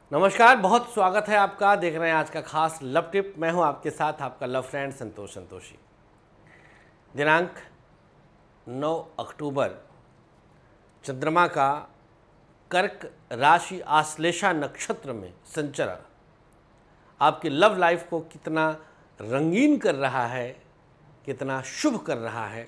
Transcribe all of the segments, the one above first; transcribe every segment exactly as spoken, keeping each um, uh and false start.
नमस्कार, बहुत स्वागत है आपका। देख रहे हैं आज का खास लव टिप। मैं हूं आपके साथ आपका लव फ्रेंड संतोष संतोषी। दिनांक नौ अक्टूबर चंद्रमा का कर्क राशि आश्लेषा नक्षत्र में संचरण आपकी लव लाइफ को कितना रंगीन कर रहा है, कितना शुभ कर रहा है,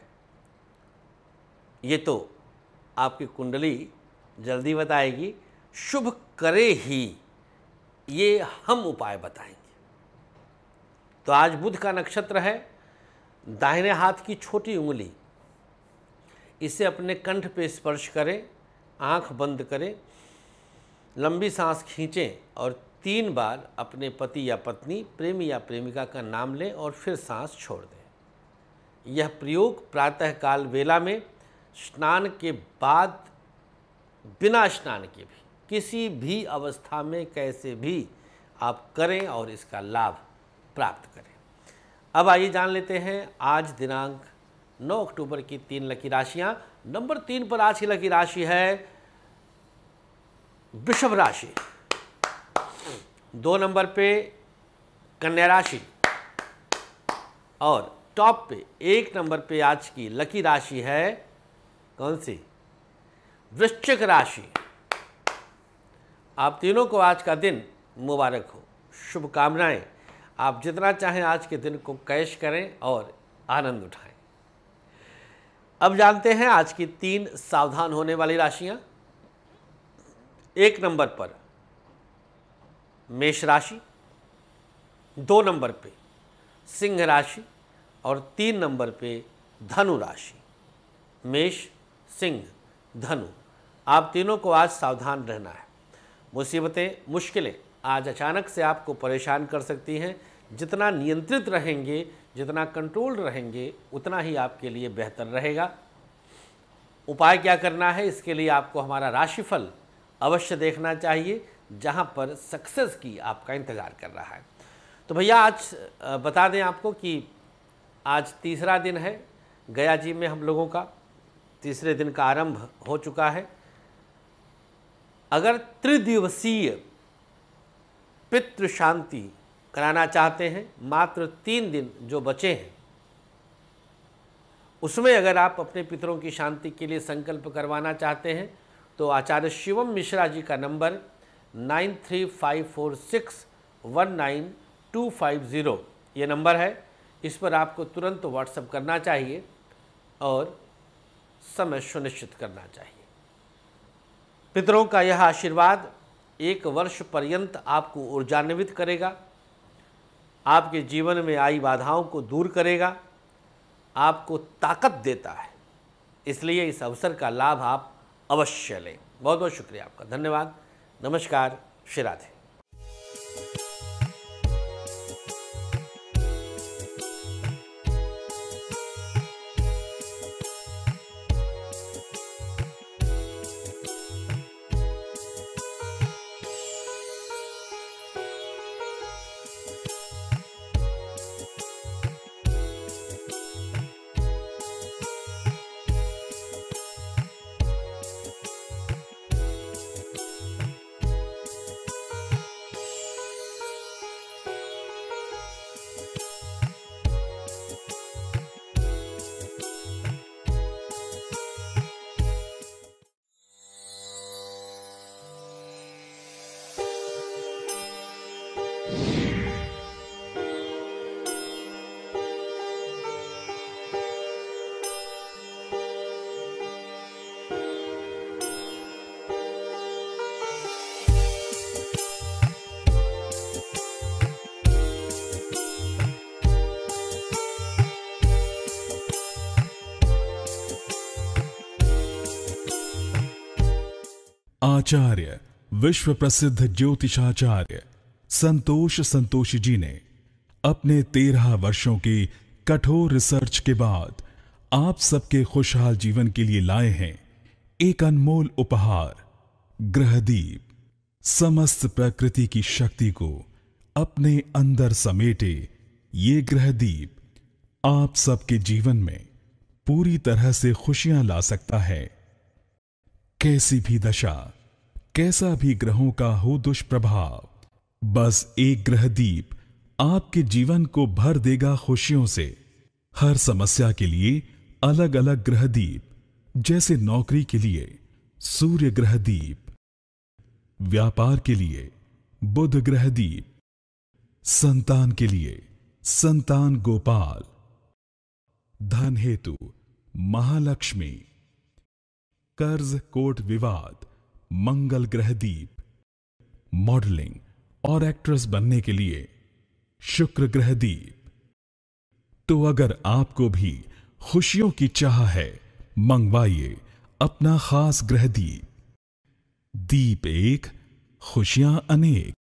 ये तो आपकी कुंडली जल्दी बताएगी। शुभ करे ही ये हम उपाय बताएंगे। तो आज बुध का नक्षत्र है। दाहिने हाथ की छोटी उंगली इसे अपने कंठ पे स्पर्श करें, आंख बंद करें, लंबी सांस खींचें और तीन बार अपने पति या पत्नी, प्रेमी या प्रेमिका का नाम लें और फिर सांस छोड़ दें। यह प्रयोग प्रातःकाल वेला में स्नान के बाद, बिना स्नान के भी, किसी भी अवस्था में कैसे भी आप करें और इसका लाभ प्राप्त करें। अब आइए जान लेते हैं आज दिनांक नौ अक्टूबर की तीन लकी राशियां। नंबर तीन पर आज की लकी राशि है वृषभ राशि। दो नंबर पे कन्या राशि और टॉप पे एक नंबर पे आज की लकी राशि है कौन सी? वृश्चिक राशि। आप तीनों को आज का दिन मुबारक हो, शुभकामनाएं। आप जितना चाहें आज के दिन को कैश करें और आनंद उठाएं। अब जानते हैं आज की तीन सावधान होने वाली राशियां। एक नंबर पर मेष राशि, दो नंबर पे सिंह राशि और तीन नंबर पे धनु राशि। मेष, सिंह, धनु, आप तीनों को आज सावधान रहना है। मुसीबतें, मुश्किलें आज अचानक से आपको परेशान कर सकती हैं। जितना नियंत्रित रहेंगे, जितना कंट्रोल रहेंगे, उतना ही आपके लिए बेहतर रहेगा। उपाय क्या करना है, इसके लिए आपको हमारा राशिफल अवश्य देखना चाहिए, जहां पर सक्सेस की आपका इंतज़ार कर रहा है। तो भैया आज बता दें आपको कि आज तीसरा दिन है गया जी में, हम लोगों का तीसरे दिन का आरंभ हो चुका है। अगर त्रिदिवसीय पितृ शांति कराना चाहते हैं, मात्र तीन दिन जो बचे हैं उसमें अगर आप अपने पितरों की शांति के लिए संकल्प करवाना चाहते हैं तो आचार्य शिवम मिश्रा जी का number nine three five four six one nine two five zero ये नंबर है। इस पर आपको तुरंत व्हाट्सएप करना चाहिए और समय सुनिश्चित करना चाहिए। पितरों का यह आशीर्वाद एक वर्ष पर्यंत आपको ऊर्जान्वित करेगा, आपके जीवन में आई बाधाओं को दूर करेगा, आपको ताकत देता है। इसलिए इस अवसर का लाभ आप अवश्य लें। बहुत बहुत शुक्रिया आपका, धन्यवाद, नमस्कार, श्री राधे। आचार्य विश्व प्रसिद्ध ज्योतिषाचार्य संतोष संतोषी जी ने अपने तेरह वर्षों की कठोर रिसर्च के बाद आप सबके खुशहाल जीवन के लिए लाए हैं एक अनमोल उपहार, ग्रहदीप। समस्त प्रकृति की शक्ति को अपने अंदर समेटे ये ग्रहदीप आप सबके जीवन में पूरी तरह से खुशियां ला सकता है। कैसी भी दशा, कैसा भी ग्रहों का हो दुष्प्रभाव, बस एक ग्रह दीप आपके जीवन को भर देगा खुशियों से। हर समस्या के लिए अलग अलग ग्रह दीप, जैसे नौकरी के लिए सूर्य ग्रह दीप, व्यापार के लिए बुध ग्रह दीप, संतान के लिए संतान गोपाल, धन हेतु महालक्ष्मी, कर्ज कोर्ट विवाद मंगल ग्रह दीप, मॉडलिंग और एक्ट्रेस बनने के लिए शुक्र ग्रह दीप। तो अगर आपको भी खुशियों की चाह है, मंगवाइए अपना खास ग्रह दीप। दीप एक, खुशियां अनेक।